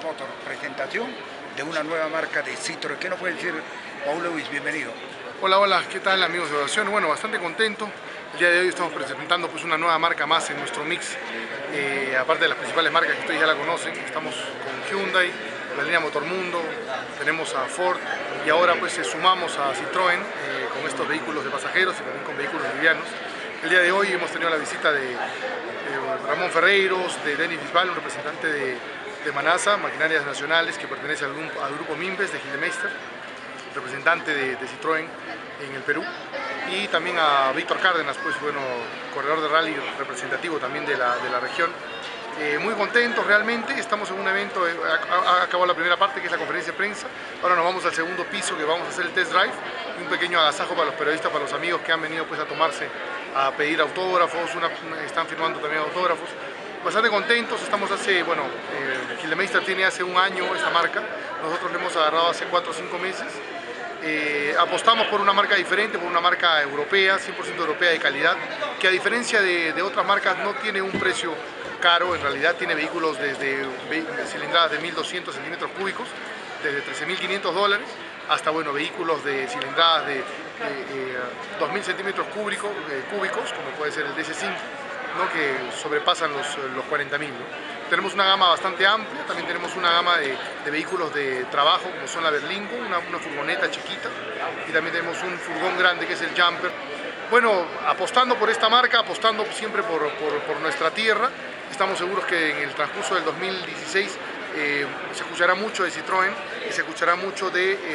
Motor, presentación de una nueva marca de Citroën. ¿Qué nos puede decir, Paul Lewis? Bienvenido. Hola, ¿qué tal amigos de Evaluación? Bueno, bastante contento. El día de hoy estamos presentando una nueva marca más en nuestro mix. Aparte de las principales marcas que ustedes ya la conocen, estamos con Hyundai, la línea Motormundo, tenemos a Ford y ahora sumamos a Citroën con estos vehículos de pasajeros y también con vehículos livianos. El día de hoy hemos tenido la visita de Ramón Ferreiros, de Denis Bisbal, un representante de Manasa, Maquinarias Nacionales, que pertenece al grupo Mimbes de Gildemeister, representante de Citroën en el Perú, y también a Víctor Cárdenas, corredor de rally representativo también de la región. Muy contentos realmente, estamos en un evento, acabó la primera parte que es la conferencia de prensa, ahora nos vamos al segundo piso que vamos a hacer el test drive y un pequeño agasajo para los periodistas, para los amigos que han venido a tomarse, a pedir autógrafos, están firmando también autógrafos. Bastante contentos, Gildemeister tiene hace un año esta marca, nosotros la hemos agarrado hace 4 o 5 meses. Apostamos por una marca diferente, por una marca europea, 100% europea de calidad, que a diferencia de otras marcas no tiene un precio caro, en realidad tiene vehículos desde cilindradas de 1.200 centímetros cúbicos, desde $13.500 hasta vehículos de cilindradas de 2.000 centímetros cúbicos, como puede ser el DC5, que sobrepasan los 40.000. Tenemos una gama bastante amplia, también tenemos una gama de vehículos de trabajo como son la Berlingo, una furgoneta chiquita, y también tenemos un furgón grande que es el Jumper. Apostando por esta marca, apostando siempre por nuestra tierra, estamos seguros que en el transcurso del 2016 se escuchará mucho de Citroën y se escuchará mucho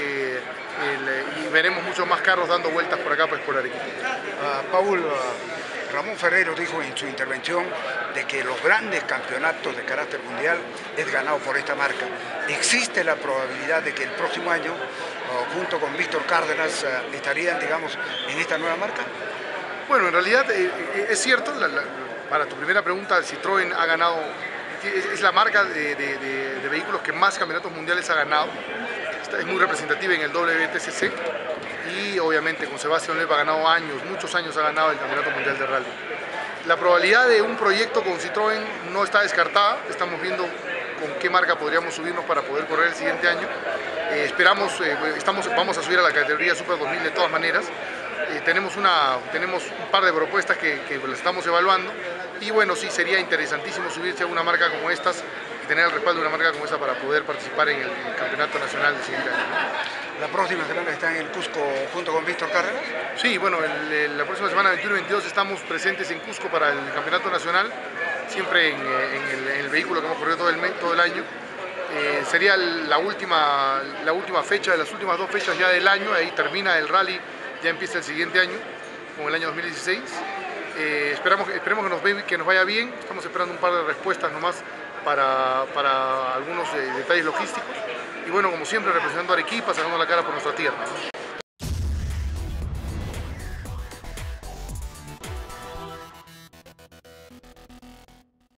y veremos muchos más carros dando vueltas por acá, por Arequipa. Paul, Ramón Ferreiros dijo en su intervención de que los grandes campeonatos de carácter mundial es ganado por esta marca. ¿Existe la probabilidad de que el próximo año, junto con Víctor Cárdenas, estarían, en esta nueva marca? Bueno, en realidad es cierto, para tu primera pregunta, Citroën ha ganado, es la marca de vehículos que más campeonatos mundiales ha ganado. Es muy representativa en el WTCC y obviamente con Sebastián Loeb ha ganado muchos años ha ganado el Campeonato Mundial de Rally. La probabilidad de un proyecto con Citroën no está descartada, estamos viendo con qué marca podríamos subirnos para poder correr el siguiente año. Vamos a subir a la categoría Super 2000 de todas maneras. Tenemos un par de propuestas que las estamos evaluando y sí, sería interesantísimo subirse a una marca como estas y tener el respaldo de una marca como esta para poder participar en el campeonato nacional del siguiente año. ¿La próxima semana está en el Cusco junto con Víctor Cárdenas? Sí, la próxima semana, 21 y 22, estamos presentes en Cusco para el campeonato nacional, siempre en el vehículo que hemos corrido todo el año. Sería la última fecha, de las últimas 2 fechas ya del año, ahí termina el rally, ya empieza el siguiente año, con el año 2016. Esperemos que nos vaya bien, estamos esperando un par de respuestas nomás para algunos detalles logísticos. Y como siempre, representando a Arequipa, sacando la cara por nuestra tierra.